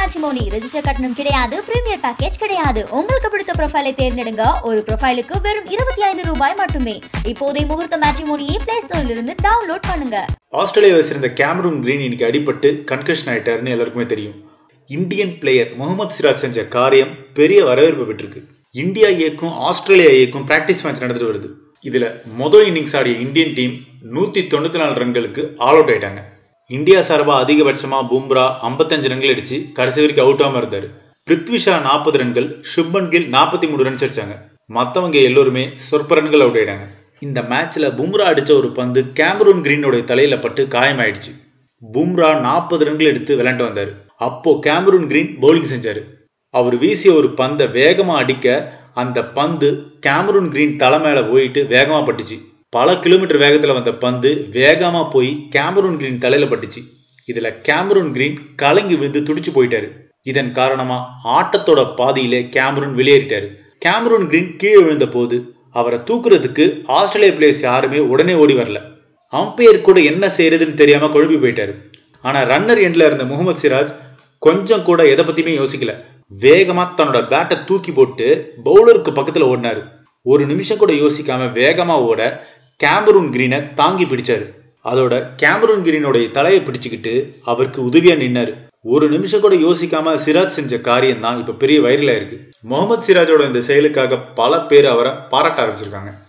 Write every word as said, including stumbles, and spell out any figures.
Matrimony register கட்டணம் கிடையாது, premier package கிடையாது. உங்களுக்கு பிடித்த ப்ரொஃபைலை தேர்ந்தெடுங்க. ஒரு ப்ரொஃபைலுக்கு வெறும் இருபத்தி ஐந்து ரூபாய் மட்டுமே. இப்போதே முகூர்த்த மேட்ரிமோனியை பிளே ஸ்டோரில் இருந்து டவுன்லோட் பண்ணுங்க. ஆஸ்திரேலியாவை சேர்ந்த கேமரூன் கிரீன் இன்னைக்கு அடிபட்டு கன்கஷன் ஆயிட்டாருன்னு எல்லாருக்குமே தெரியும். இந்தியன் பிளேயர் முகமது சிராஜ் செஞ்ச காரியம் பெரிய வரவேற்பு பெற்றிருக்கு. இந்தியா ஏக்கும் ஆஸ்திரேலியா ஏக்கும் பிராக்டிஸ் மேட்ச் நடந்துட்டு வருது. இதுல மொதல் இன்னிங்ஸ் ஆடிய இந்தியன் டீம் நூத்தி தொண்ணூத்தி நாலு ரன்களுக்கு ஆல் அவுட் ஆயிட்டாங்க. இந்தியா சார்பா அதிகபட்சமா பும்ரா ஐம்பத்தஞ்சு ரன்கள் அடிச்சு கடைசி வரைக்கும் அவுட் ஆகாம இருந்தாரு. பிருத்வி ஷா நாற்பது ரன்கள், சுப்மன் கில் நாற்பத்தி மூணு ரன்ஸ் அடிச்சாங்க. மத்தவங்க எல்லோருமே சொற்ப ரன்கள் அவுட் ஆயிட்டாங்க. இந்த மேட்ச்ல பும்ரா அடிச்ச ஒரு பந்து கேமரூன் கிரீனோட தலையில பட்டு காயமாயிடுச்சு. பும்ரா நாற்பது ரன்கள் எடுத்து விளையாண்டு வந்தாரு. அப்போ கேமரூன் கிரீன் பவுலிங் செஞ்சாரு. அவர் வீசிய ஒரு பந்தை வேகமா அடிக்க அந்த பந்து கேமரூன் கிரீன் தலை மேல போயிட்டு வேகமா பட்டுச்சு. பல கிலோமீட்டர் வேகத்துல வந்த பந்து வேகமா போய் கேமரூன் கிரீன் தலையில பட்டுச்சு. இதுல கேமரூன் கிரீன் கலங்கி விழுந்து துடிச்சு போயிட்டாரு. இதன் காரணமா ஆட்டத்தோட பாதியிலே கேமரூன் வெளியேறிட்டாரு. கேமரூன் கிரீன் கீழே விழுந்த போது அவரை தூக்குறதுக்கு ஆஸ்திரேலியா பிளேயர்ஸ் யாருமே உடனே ஓடி வரல. அம்பையர் கூட என்ன செய்யறதுன்னு தெரியாம குழம்பி போயிட்டாரு. ஆனா ரன்னர் எண்ட்ல இருந்த முகமது சிராஜ் கொஞ்சம் கூட எதை பத்தியுமே யோசிக்கல. வேகமா தன்னோட பேட்டை தூக்கி போட்டு பவுலருக்கு பக்கத்துல ஓடினாரு. ஒரு நிமிஷம் கூட யோசிக்காம வேகமா ஓட கேமரூன் கிரீனை தாங்கி பிடிச்சாரு. அதோட கேமரூன் கிரீனோட தலையை பிடிச்சுக்கிட்டு அவருக்கு உதவியா நின்னாரு. ஒரு நிமிஷம் கூட யோசிக்காம சிராஜ் செஞ்ச காரியம் தான் இப்ப பெரிய வைரலா இருக்கு. முகமது சிராஜோட இந்த செயலுக்காக பல பேர் அவரை பாராட்ட ஆரம்பிச்சிருக்காங்க.